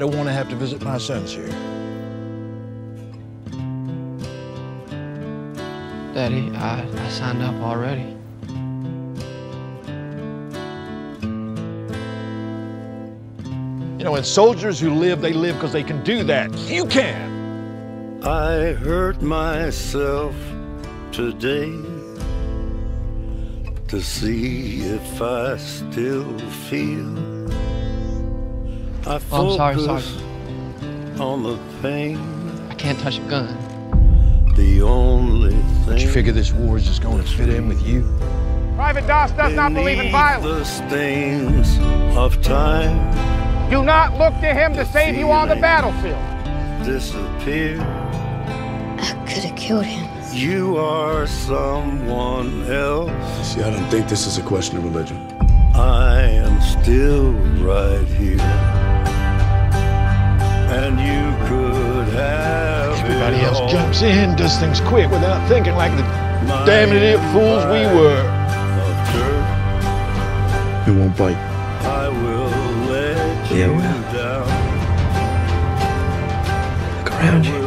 don't want to have to visit my sons here. Daddy, I signed up already. You know, and soldiers who live, they live because they can do that. You can. I hurt myself today to see if I still feel. I Oh, I'm focus sorry. on the pain. I can't touch a gun. The only thing. But you figure this war is just going to fit in with you? Private Doss does not believe in violence. The stains of time Do not look to him to save you on the battlefield. disappear. I could have killed him. You are someone else. See, I don't think this is a question of religion. I am still right here. And you could have Everybody it else all. jumps in, does things quick without thinking, like the damn idiot fools we were. Of dirt, It won't bite. I will let Yeah, you well. down. Look around you.